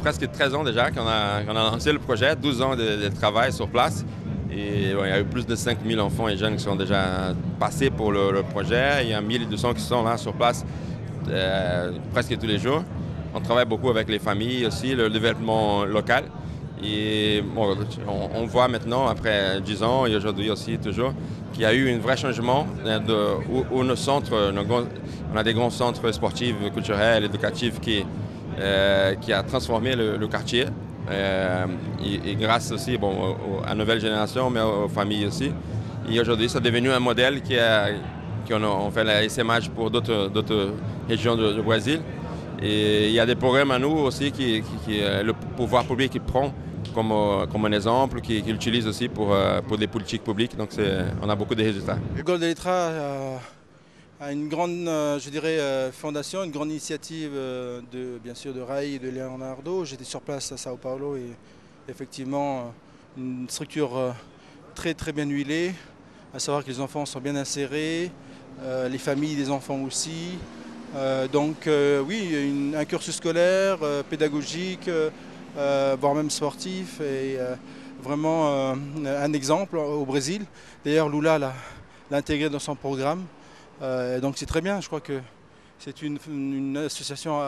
presque 13 ans déjà qu'on a lancé le projet, 12 ans de travail sur place. Et il y a eu plus de 5000 enfants et jeunes qui sont déjà passés pour le projet. Il y a 1200 qui sont là sur place presque tous les jours. On travaille beaucoup avec les familles aussi, le développement local. Et bon, on voit maintenant, après 10 ans et aujourd'hui aussi toujours, qu'il y a eu un vrai changement où nos centres, on a des grands centres sportifs, culturels, éducatifs qui a transformé le quartier. Et grâce aussi à la nouvelle génération, mais aux familles aussi. Et aujourd'hui, c'est devenu un modèle qu'on fait l'essaimage pour d'autres régions du Brésil. Et il y a des programmes à nous aussi le pouvoir public qui prend comme un exemple, qui l'utilise aussi pour des politiques publiques. Donc on a beaucoup de résultats. Le Gol de Letra a une grande, je dirais, fondation, une grande initiative bien sûr de Ray et de Leonardo. J'étais sur place à Sao Paulo et effectivement une structure très très bien huilée, à savoir que les enfants sont bien insérés, les familles des enfants aussi. Donc oui, un cursus scolaire, pédagogique, voire même sportif et vraiment un exemple au Brésil. D'ailleurs Lula l'a intégré dans son programme. Donc c'est très bien, je crois que c'est une association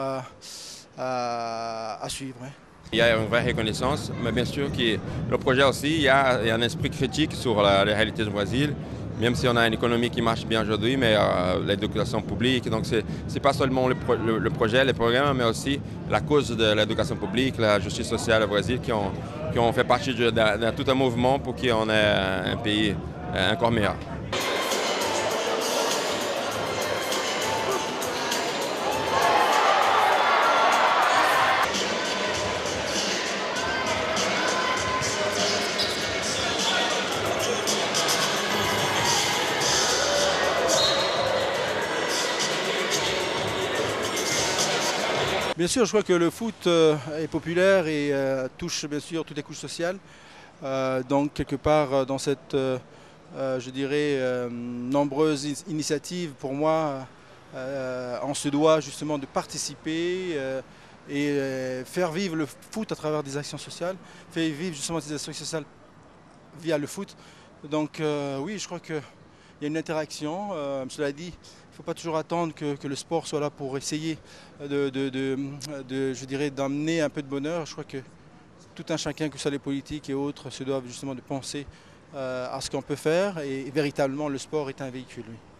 à suivre. Ouais. Il y a une vraie reconnaissance, mais bien sûr que le projet aussi, il y a un esprit critique sur la réalité du Brésil, même si on a une économie qui marche bien aujourd'hui, mais l'éducation publique, donc c'est pas seulement le projet, les programmes, mais aussi la cause de l'éducation publique, la justice sociale au Brésil, qui ont fait partie de tout un mouvement pour qu'on ait un pays encore meilleur. Bien sûr, je crois que le foot est populaire et touche bien sûr toutes les couches sociales. Donc quelque part dans cette, je dirais, nombreuses initiatives, pour moi, on se doit justement de participer et faire vivre le foot à travers des actions sociales, faire vivre justement des actions sociales via le foot. Donc oui, je crois qu'il y a une interaction. Cela dit, il ne faut pas toujours attendre que le sport soit là pour essayer je dirais, d'amener un peu de bonheur. Je crois que tout un chacun, que ce soit les politiques et autres, se doivent justement de penser à ce qu'on peut faire. Et véritablement, le sport est un véhicule. Oui.